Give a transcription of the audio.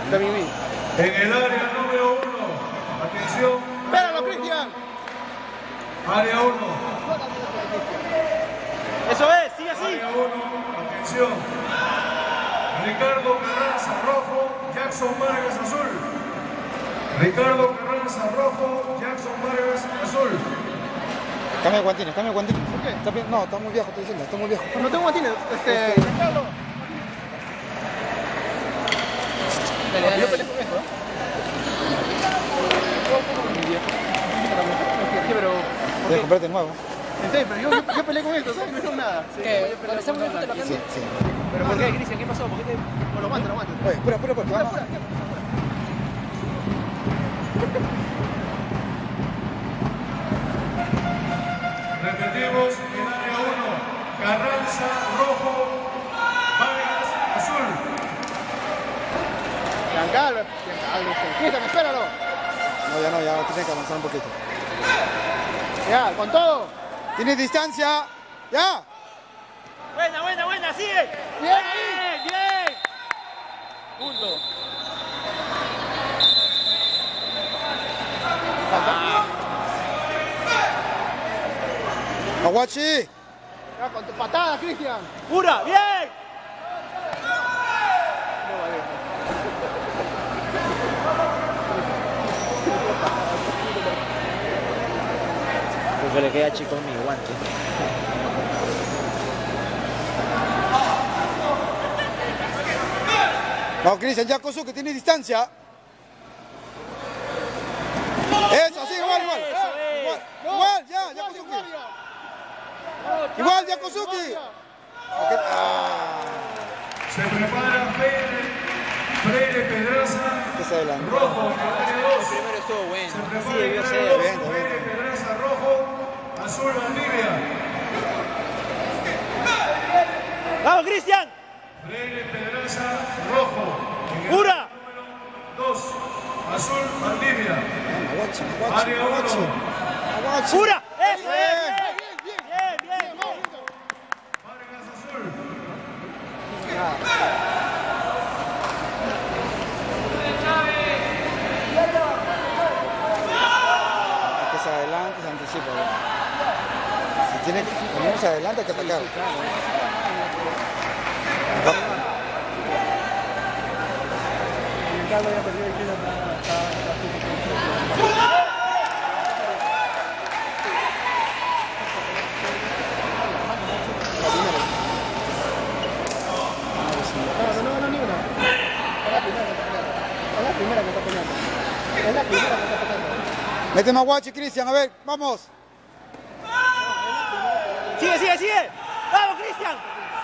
En el área número 1. Atención. ¡Espéralo, Cristian! Área 1. Eso es, sigue así. Área 1. Atención. Ricardo Carranza, rojo. Jackson Vargas, azul. Ricardo Carranza, rojo. Jackson Vargas, azul. Cambia guantines, cambia guantines. ¿Por qué? No, está muy viejo, estoy diciendo, está muy viejo. No tengo guantines. Ricardo. Yo peleé con esto, pero... Debes comprarte nuevo. En serio, pero yo peleé con esto, ¿sabes? No tengo nada. ¿Qué? ¿Pero ese momento te lo cambió? Sí. ¿Pero por qué, Cristian? ¿Qué pasó? ¿Por qué te...? Bueno, aguanta. Oye, espera. Repetimos, en área 1. Carranza, rojo. Vargas, azul. Calma. Cristian, espéralo. No, ya tiene que avanzar un poquito. Ya, con todo. ¡Tiene distancia! ¡Ya! Buena, sigue. Bien. Punto. ¡Aguachi! Ya, con tu patada, Cristian. ¡Pura! ¡Bien! Porque le queda chico mi guante. No, Cristian, ya Kosuke, tiene distancia. Eso, sí, igual. Igual, ya Kosuke. Igual, ya Kosuke. Se prepara Freire Pedraza, Que se adelantó. rojo, en el área 2. Primero estuvo bueno. Se Sí, prepara debió en el ser. área 2. Bien. Freire Pedraza, rojo, azul, Valdivia. ¡Vamos, Cristian! Freire Pedraza, rojo. En el ¡Pura! área número 2, azul, Valdivia. Aguachi. Área 1. ¡Pura! ¡Eso Bien. es! Bien. Vargas, azul. Que se adelante, se anticipa. Si tiene, como uno se adelanta, hay que atacar. No, ni una. Es la primera que está peleando. Mete más guachi, Cristian, a ver, vamos. ¡Sigue! ¡Vamos, Cristian!